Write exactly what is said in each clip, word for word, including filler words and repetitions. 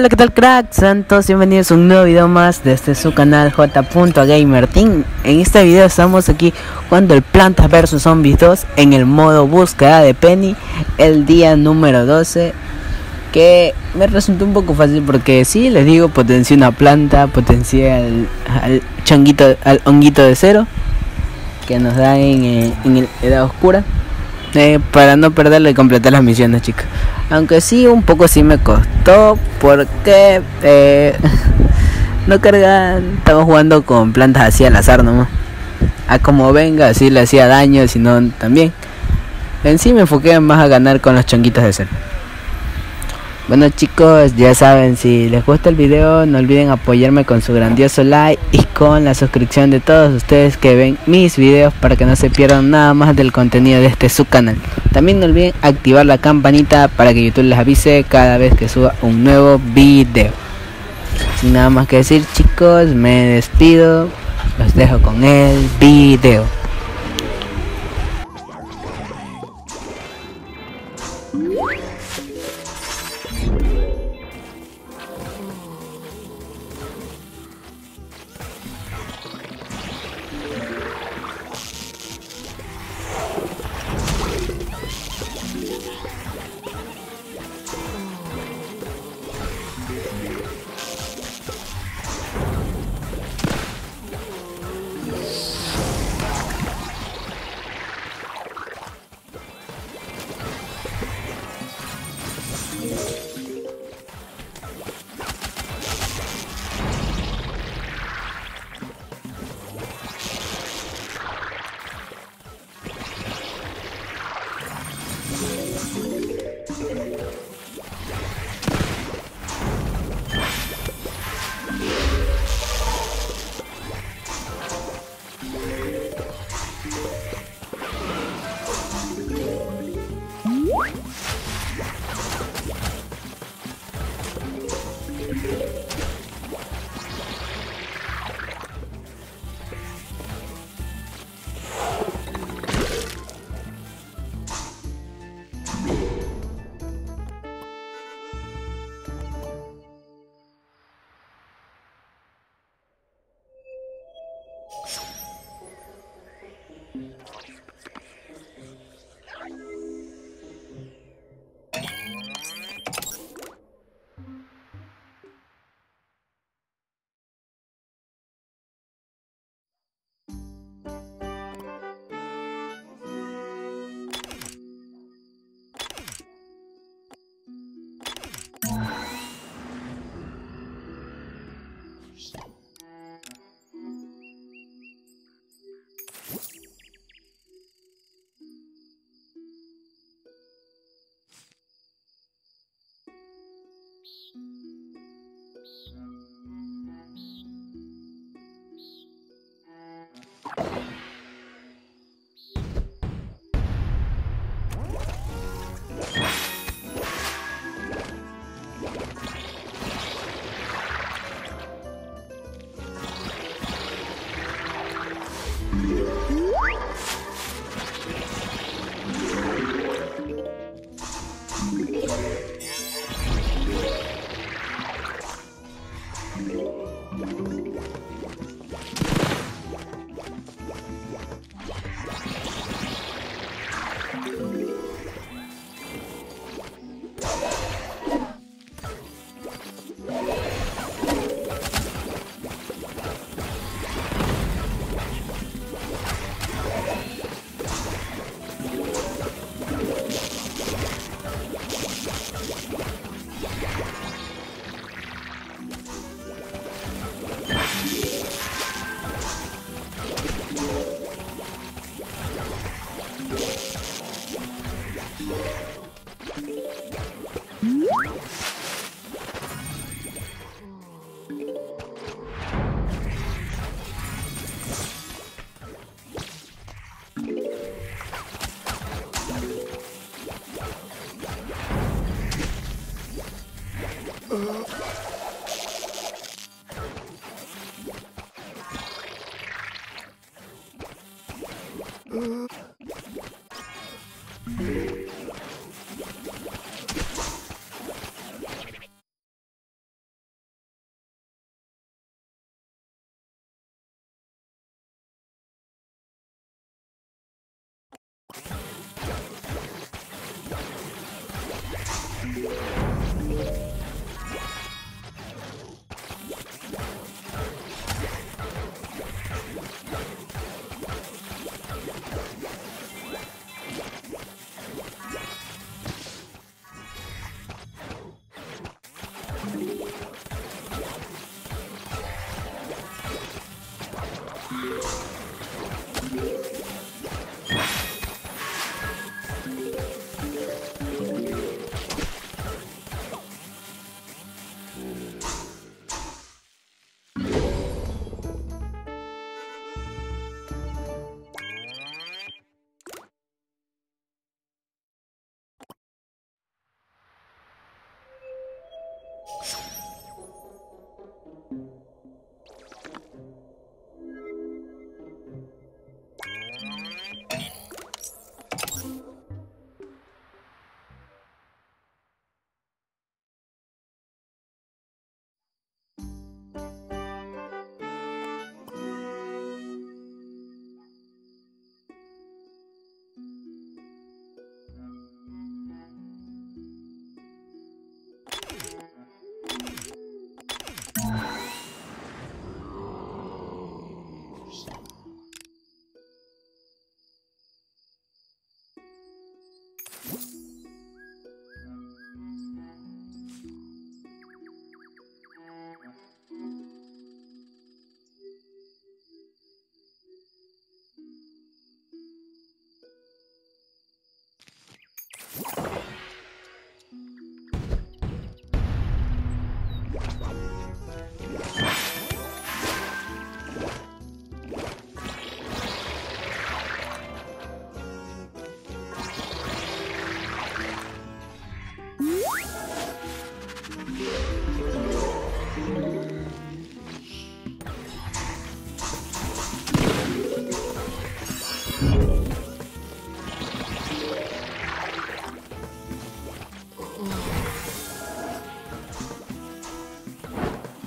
Hola, ¿qué tal, cracks? Sean todos bienvenidos a un nuevo video más desde su canal J. Gamerteam. En este video estamos aquí jugando el Plantas versus. Zombies dos en el modo búsqueda de Penny, el día número doce, que me resultó un poco fácil porque sí, les digo, potencié una planta, potencié al, al changuito, al honguito de cero que nos da en, eh, en el edad oscura. Eh, para no perderle y completar las misiones, chicos. Aunque sí, un poco sí me costó porque eh, no cargan. Estamos jugando con plantas así al azar nomás. A como venga, así le hacía daño, si no también. En sí me enfoqué más a ganar con los chonguitos de cero. Bueno, chicos, ya saben, si les gusta el video no olviden apoyarme con su grandioso like y con la suscripción de todos ustedes que ven mis videos para que no se pierdan nada más del contenido de este subcanal. También no olviden activar la campanita para que YouTube les avise cada vez que suba un nuevo video. Sin nada más que decir, chicos, me despido, los dejo con el video.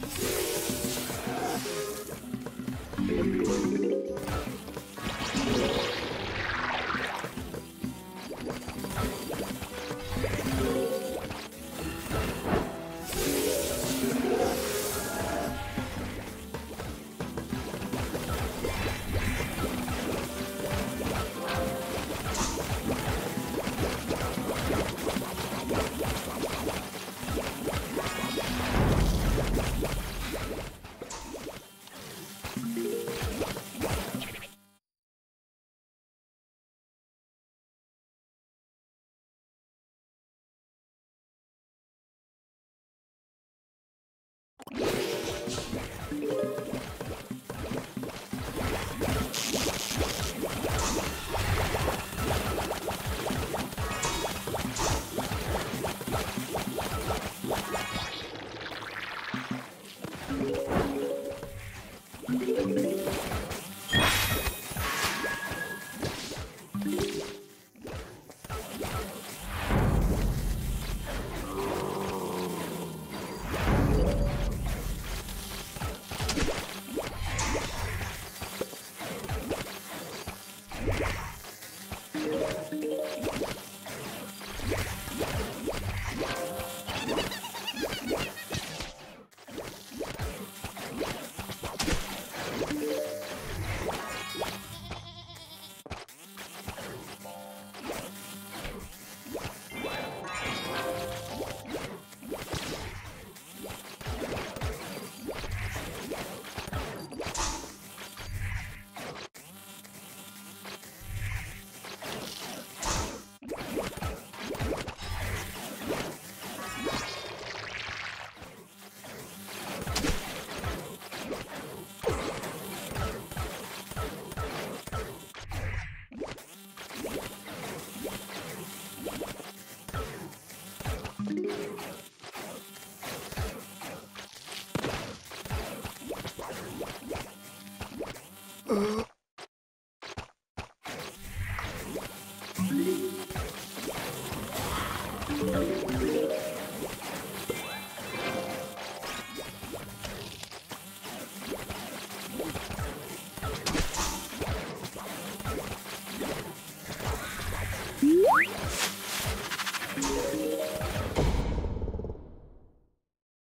Uh.